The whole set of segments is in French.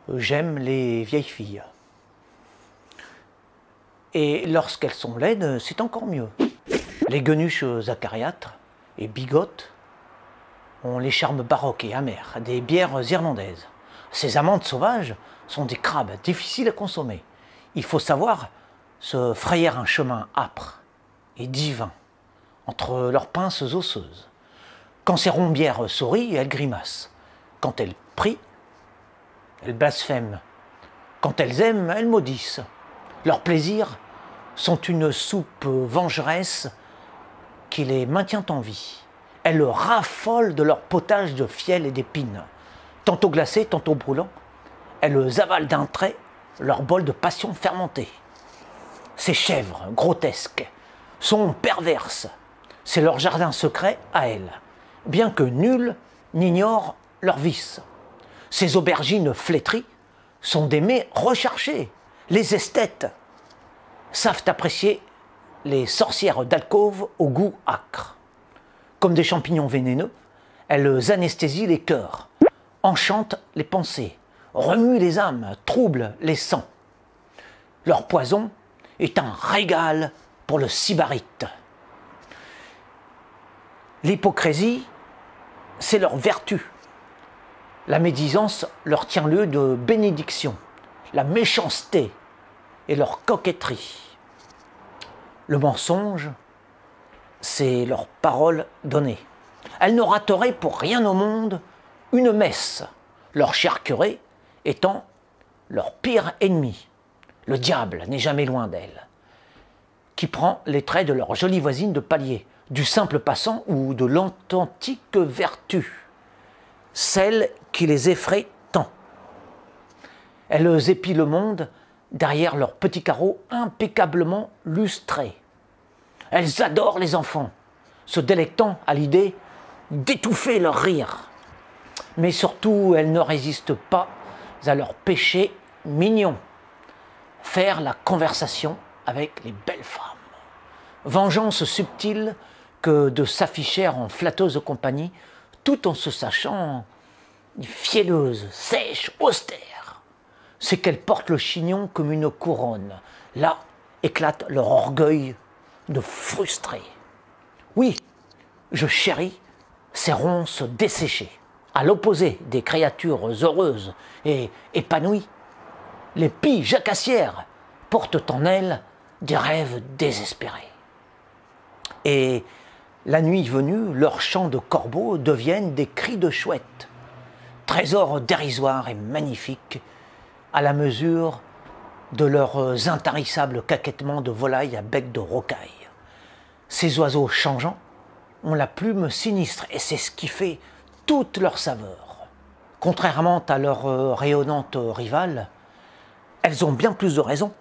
J'aime les vieilles filles. Et lorsqu'elles sont laides, c'est encore mieux. Les guenusches acariâtres et bigotes ont les charmes baroques et amers des bières irlandaises. Ces amandes sauvages sont des crabes difficiles à consommer. Il faut savoir se frayer un chemin âpre et divin entre leurs pinces osseuses. Quand ces rombières sourient, elles grimacent. Quand elles prient, elles blasphèment. Quand elles aiment, elles maudissent. Leurs plaisirs sont une soupe vengeresse qui les maintient en vie. Elles raffolent de leur potage de fiel et d'épines. Tantôt glacés, tantôt brûlants, elles avalent d'un trait leur bol de passion fermentée. Ces chèvres grotesques sont perverses. C'est leur jardin secret à elles, bien que nul n'ignore leurs vices. Ces aubergines flétries sont des mets recherchés. Les esthètes savent apprécier les sorcières d'alcôve au goût âcre. Comme des champignons vénéneux, elles anesthésient les cœurs, enchantent les pensées, remuent les âmes, troublent les sangs. Leur poison est un régal pour le sybarite. L'hypocrisie, c'est leur vertu. La médisance leur tient lieu de bénédiction. La méchanceté est leur coquetterie. Le mensonge, c'est leur parole donnée. Elles ne rateraient pour rien au monde une messe, leur cher curé étant leur pire ennemi. Le diable n'est jamais loin d'elles, qui prend les traits de leur jolie voisine de palier, du simple passant ou de l'authentique vertu, celle qui les effraie tant. Elles épient le monde derrière leurs petits carreaux impeccablement lustrés. Elles adorent les enfants, se délectant à l'idée d'étouffer leur rire. Mais surtout, elles ne résistent pas à leur péché mignon, faire la conversation avec les belles femmes. Vengeance subtile que de s'afficher en flatteuse compagnie, tout en se sachant fielleuse, sèche, austère. C'est qu'elles portent le chignon comme une couronne. Là éclate leur orgueil de frustrés. Oui, je chéris ces ronces desséchées. À l'opposé des créatures heureuses et épanouies, les pies jacassières portent en elles des rêves désespérés. Et la nuit venue, leurs chants de corbeaux deviennent des cris de chouettes, trésors dérisoires et magnifiques à la mesure de leurs intarissables caquettements de volailles à bec de rocaille. Ces oiseaux changeants ont la plume sinistre et c'est ce qui fait toute leur saveur. Contrairement à leurs rayonnantes rivales, elles ont bien plus de raisons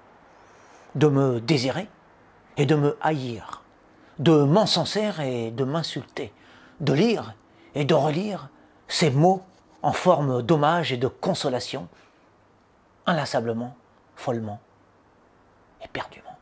de me désirer et de me haïr, de m'encenser et de m'insulter, de lire et de relire ces mots en forme d'hommage et de consolation, inlassablement, follement, éperdument.